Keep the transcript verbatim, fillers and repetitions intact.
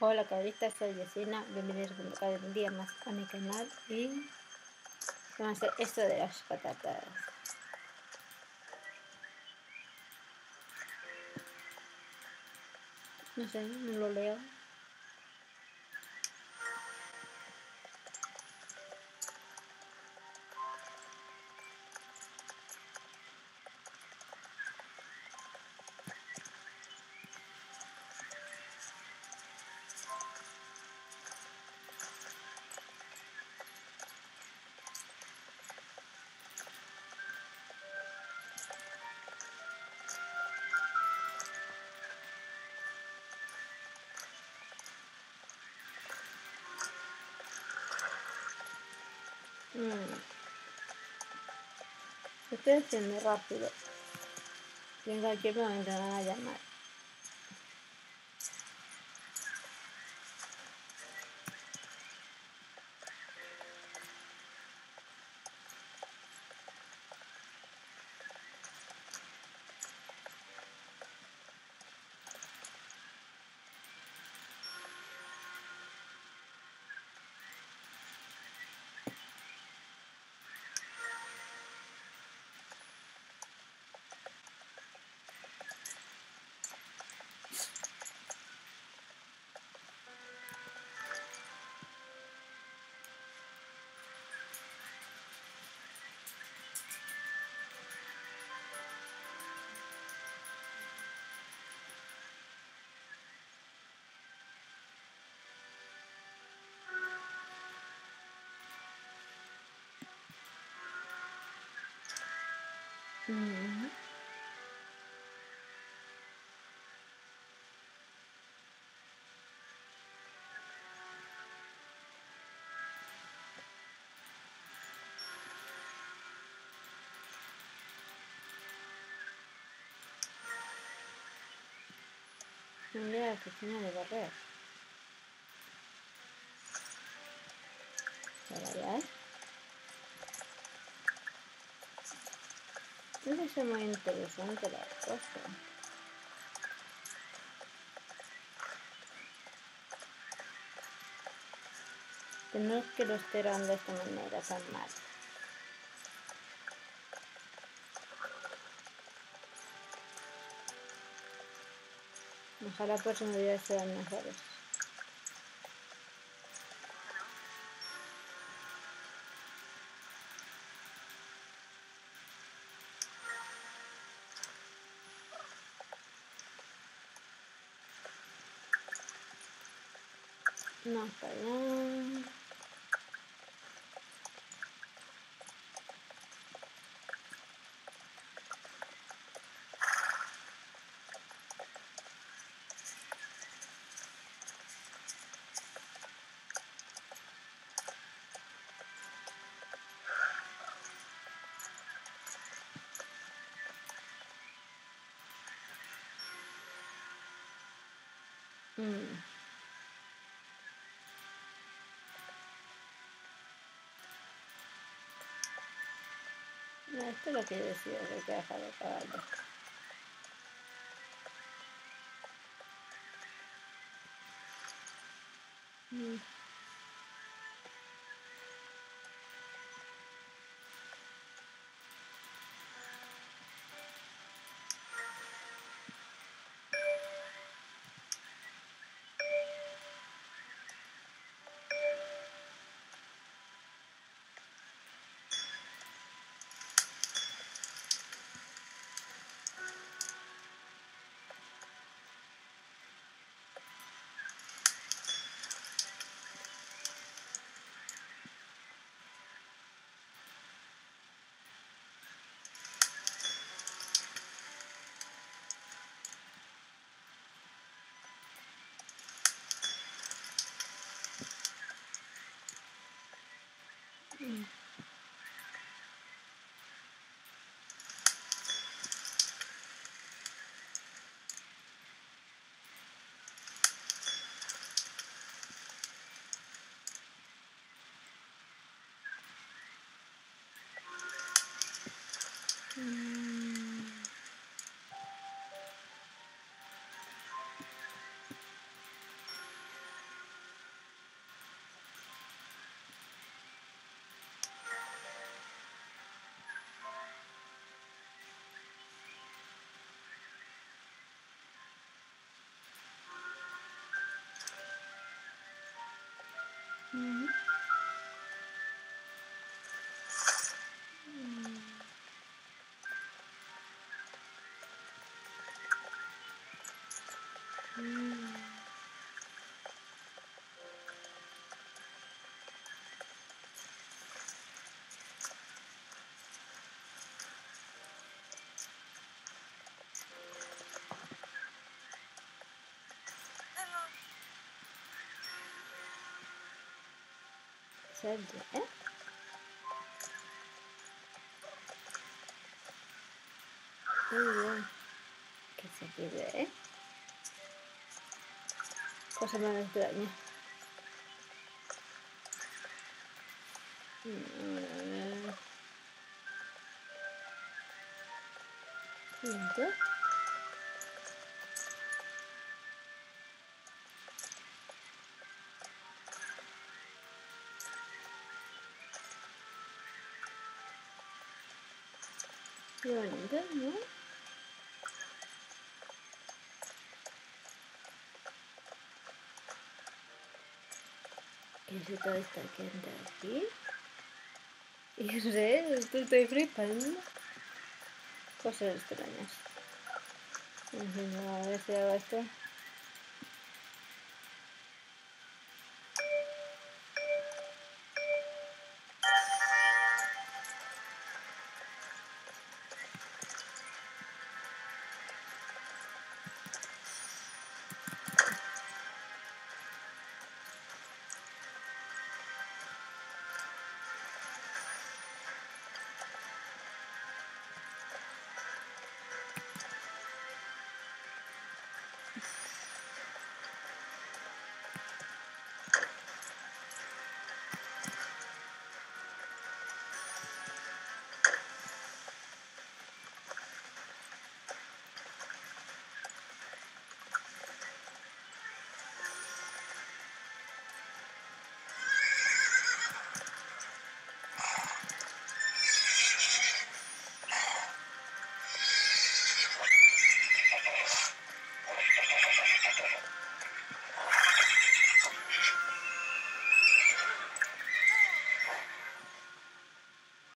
Hola cabrita, soy Yesenia, bienvenidos un día más a mi canal y vamos a hacer esto de las patatas. No sé, no lo leo. Mm. Estoy haciendo rápido y en cualquier momento me van a llamar. Mm. Me voy a la cocina de barrer. Para allá, ¿eh? No es muy interesante la cosa. Que no es que lo esté grabando de esta manera tan mal. Ojalá próximos videos sean mejores. No, para allá. Mm. No, esto es lo que yo decía, que hay que dejar de caballo. Mm. Mm. Mm. Mm. Mm. Sadece iyi que se pide cosa más extraña. Siguiente. Qué bonito, ¿no? ¿Qué es todo esto que entra aquí? Y no sé, esto estoy flipando. Cosas extrañas. En fin, a ver si hago esto.